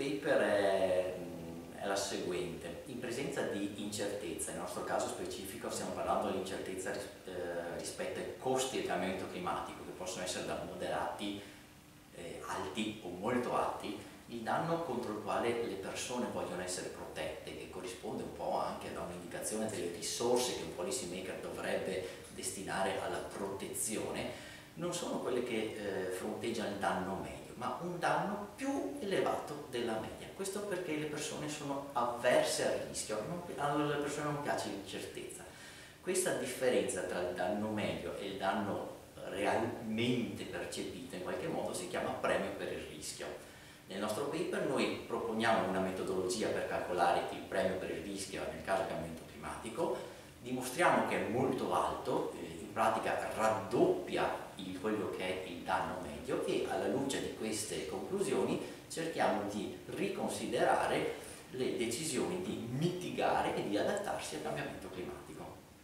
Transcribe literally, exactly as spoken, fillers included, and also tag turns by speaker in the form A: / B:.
A: paper è, è la seguente. In presenza di incertezza, nel nostro caso specifico stiamo parlando dell'incertezza ris eh, rispetto ai costi del cambiamento climatico, che possono essere da moderati, eh, alti o molto alti, il danno contro il quale le persone vogliono essere protette, che corrisponde un po' anche a un'indicazione delle risorse che un policy maker dovrebbe destinare alla protezione, non sono quelle che eh, fronteggiano il danno medio, ma un danno più elevato della media. Questo perché le persone sono avverse al rischio, non, alle persone non piace l'incertezza. Questa differenza tra il danno medio e il danno realmente percepito in qualche modo si chiama premio per il rischio. Nel nostro paper noi proponiamo una metodologia per calcolare il premio per il rischio nel caso del cambiamento climatico, dimostriamo che è molto alto, in pratica raddoppia il, quello che è il danno medio, e alla luce di queste conclusioni cerchiamo di riconsiderare le decisioni di mitigare e di adattarsi al cambiamento climatico.